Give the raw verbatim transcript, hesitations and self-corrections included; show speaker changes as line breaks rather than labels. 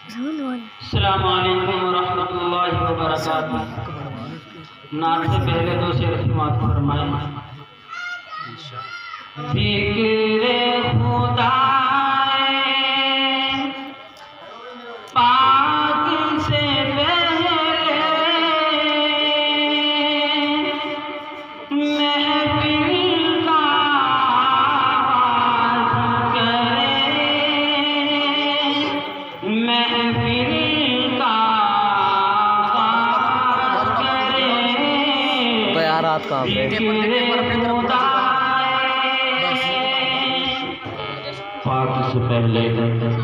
السلام علیکم ورحمۃ اللہ وبرکاتہ۔ نعت سے پہلے دو شعر سماعت فرمائیں۔ فکر خدا پاک سے پہلے محفل کا آغاز کرے، محفل کا آغاز کرے۔
بیارات کا
پاک سے پہلے